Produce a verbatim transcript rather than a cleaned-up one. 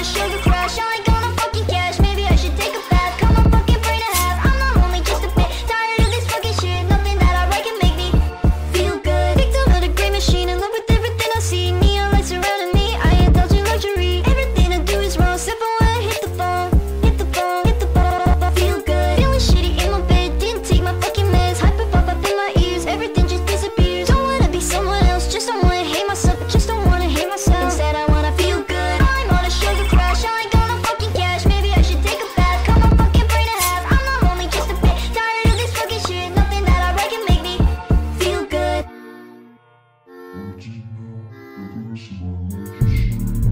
a sugar crush. I ain't gonna fucking cash. Maybe I should take a bath. Cut my fucking brain in half. I'm not lonely, just a bit tired of this fucking shit. Nothing that I write can make me feel good. Victim of the great machine, in love with everything I see. Neon lights surrounding me, I indulge in luxury. Everything I do is wrong, except for when I hit the phone. Hit the phone, hit the phone. Feel good, feeling shitty in my bed. Didn't take my fucking meds. Hyper pop up in my ears, everything just disappears. Don't wanna be someone else, just don't wanna hate myself. I just don't wanna hate myself. Instead I wanna feel good. I'm on a sugar crash, I ain't gonna fucking cash. Maybe I should take a bath, cut my fucking brain in half. I'm not lonely, just a bit tired of this fucking shit. Nothing that I write can make me feel good. Original, the voice of our